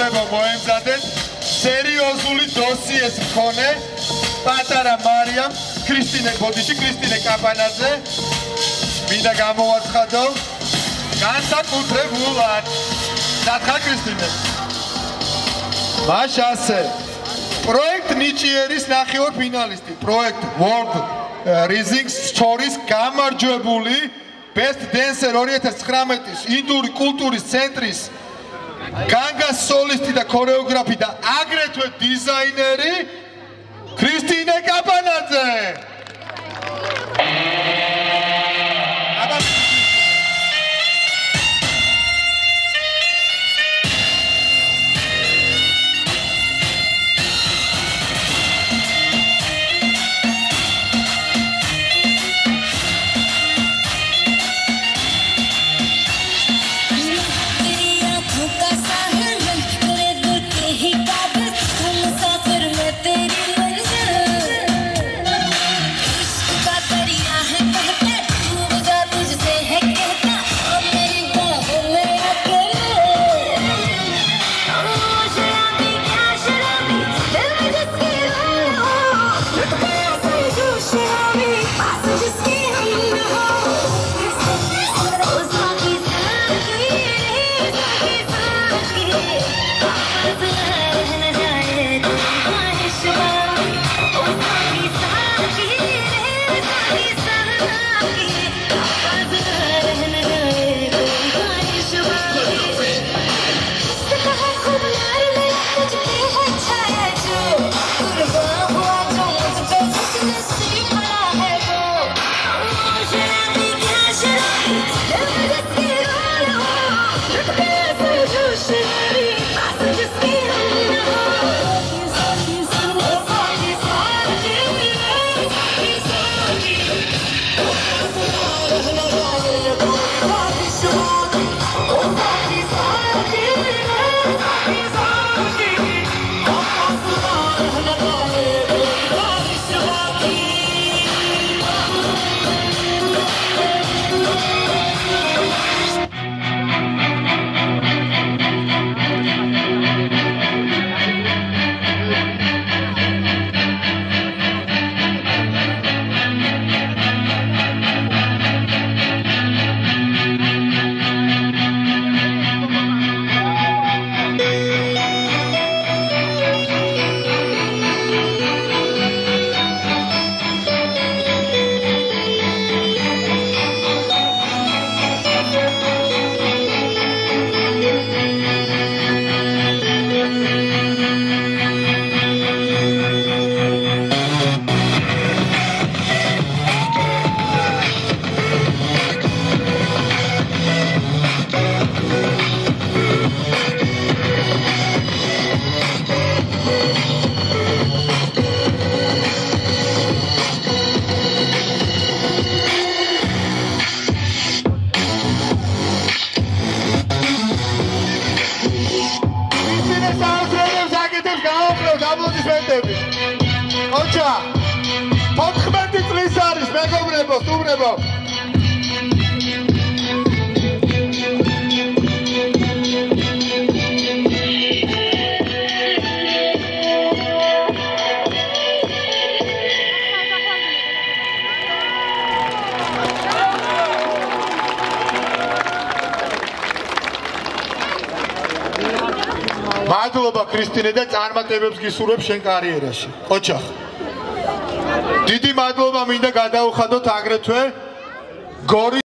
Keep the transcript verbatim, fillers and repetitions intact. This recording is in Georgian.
მეგობრებო, მოემზადეთ სერიოზული დოსიეს მქონე პატარა მარიამ ქრისტინე ბოდიში, ქრისტინე კაბანაძე მინდა გამოვაცხადო განსაკუთრებულად. დათხა ქრისტინე. მაშ ასე პროექტ ნიჭიერის ნახევარ ფინალისტი, პროექტ World Rising Stories გამარჯვებული Best Dancer ორი ათას ცხრამეტის ინდური კულტურის ცენტრის განგას სოლისტი და ქორეოგრაფი და აგრეთვე დიზაინერი ქრისტინე კაბანაძე. ოჩა ოთხმეტი წლის არის მეგობრებო, სტუმრებო. მადლობა ქრისტინე და წარმატებებს გისურვებ შენ კარიერაში. ოჩახ. დიდი მადლობა მინდა გადაუხადოთ აგრეთვე გორი